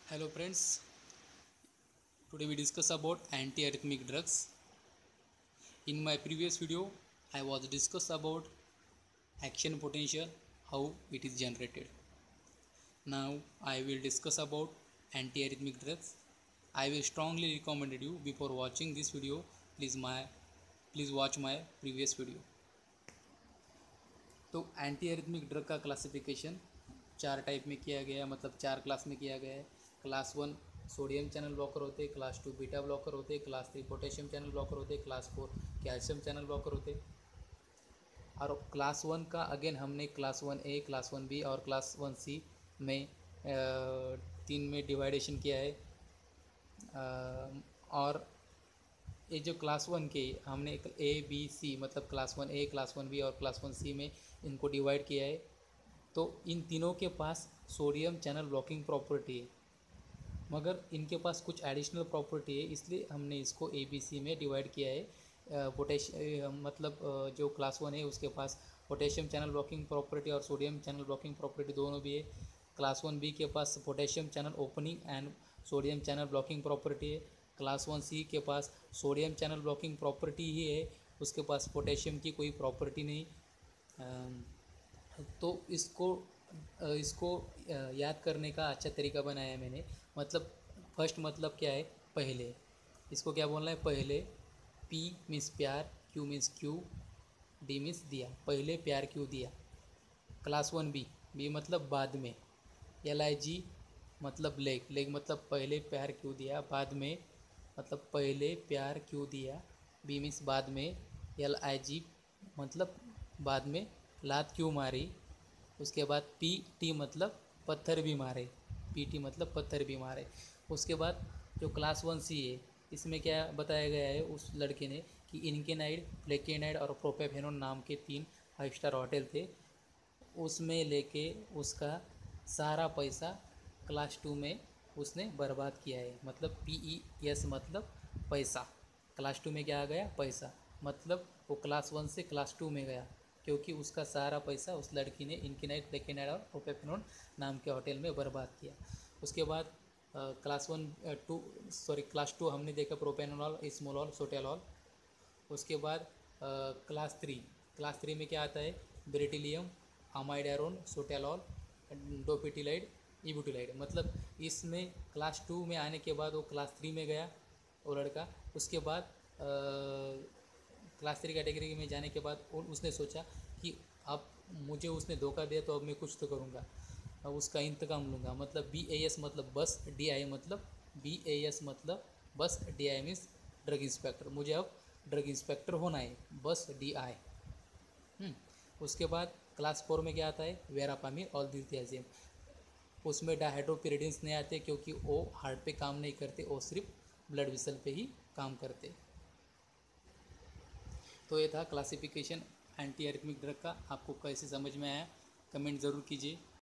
Hello friends, today we discuss about antiarrhythmic drugs. In my previous video, I was discuss about action potential, how it is generated. Now I will discuss about antiarrhythmic drugs. I will strongly recommend you before watching this video, please watch my previous video. तो antiarrhythmic drug का classification चार type में किया गया है, मतलब चार class में किया गया है। Class one sodium channel blocker होते हैं, क्लास टू बीटा ब्लॉकर होते हैं, class three potassium channel blocker होते हैं, class four calcium channel blocker होते हैं। और क्लास वन का अगेन हमने class one A, class one B और क्लास वन सी में तीन में डिवाइडेशन किया है। और ये जो क्लास वन के हमने ए बी सी मतलब class one A, class one B और क्लास वन सी में इनको डिवाइड किया है। तो इन तीनों के पास सोडियम चैनल ब्लॉकिंग प्रॉपर्टी है, मगर इनके पास कुछ एडिशनल प्रॉपर्टी है, इसलिए हमने इसको ए बी सी में डिवाइड किया है। मतलब जो क्लास वन है उसके पास पोटेशियम चैनल ब्लॉकिंग प्रॉपर्टी और सोडियम चैनल ब्लॉकिंग प्रॉपर्टी दोनों भी है। क्लास वन बी के पास potassium channel opening and sodium channel blocking property है। क्लास वन सी के पास सोडियम चैनल ब्लॉकिंग प्रॉपर्टी ही है, उसके पास पोटेशियम की कोई प्रॉपर्टी नहीं। तो इसको याद करने का अच्छा तरीका बनाया मैंने। मतलब फर्स्ट मतलब क्या है, पहले। इसको क्या बोलना है, पहले। पी मीन्स प्यार, Q means Q, D means दिया, पहले प्यार क्यों दिया। क्लास वन बी, बी मतलब बाद में। एल आई जी मतलब लेग, लेग मतलब पहले प्यार क्यों दिया, बाद में मतलब पहले प्यार क्यों दिया। बी मीन्स बाद में। एल आई जी मतलब बाद में लात क्यों मारी। उसके बाद पी टी मतलब पत्थर भी मारे, पी टी मतलब पत्थर भी मारे। उसके बाद जो क्लास वन सी है, इसमें क्या बताया गया है उस लड़के ने कि इनकेनाइड, फ्लेकेनाइड और प्रोपेफेनोन नाम के तीन फाइव स्टार होटल थे, उसमें लेके उसका सारा पैसा क्लास टू में उसने बर्बाद किया है। मतलब पी ई एस मतलब पैसा, क्लास टू में क्या आ गया, पैसा। मतलब वो क्लास वन से क्लास टू में गया, क्योंकि उसका सारा पैसा उस लड़की ने इनकेनाइड, फ्लेकेनाइड और प्रोपेफेनोन नाम के होटल में बर्बाद किया। उसके बाद class one two sorry class two हमने देखा प्रोपेनोल, स्मोलॉल, सोटेलॉल। उसके बाद क्लास थ्री, क्लास थ्री में क्या आता है, ब्रेटिलियम, अमाइडारोन, सोटेलॉल, डोपिटिलाइड, इबुटिलाइड। मतलब इसमें क्लास टू में आने के बाद वो क्लास थ्री में गया वो लड़का। उसके बाद क्लास थ्री कैटेगरी में जाने के बाद उसने सोचा कि अब मुझे उसने धोखा दिया तो अब मैं कुछ तो करूँगा, अब उसका इंतकाम लूँगा। मतलब बी ए एस मतलब बस, डी आई मतलब बी ए एस मतलब बस, D I means drug inspector. मुझे अब ड्रग इंस्पेक्टर होना है, बस डी आई। उसके बाद क्लास फोर में क्या आता है, वेरापामिन और दिथियाजिम। उसमें डाइहाइड्रोपिरिडिन्स नहीं आते, क्योंकि वो हार्ट पे काम नहीं करते, वो सिर्फ ब्लड वेसल पे ही काम करते। तो ये था क्लासिफिकेशन एंटी एरिथमिक ड्रग का। आपको कैसे समझ में आया, कमेंट ज़रूर कीजिए।